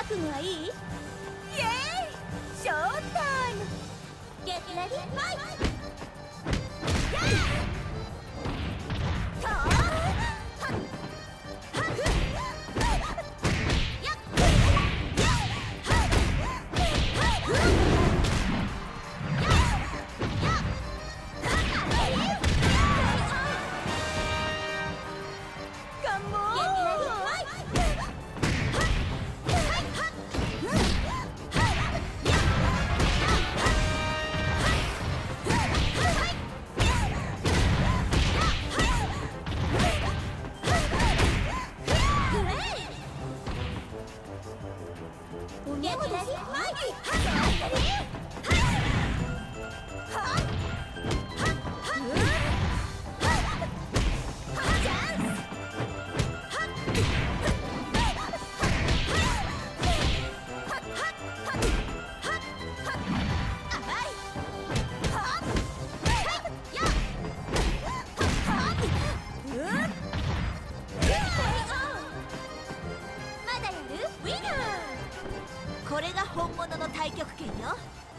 組はいい？イエーイ！ショータイム！ゲットレディーファイト！これが本物の太極拳よ。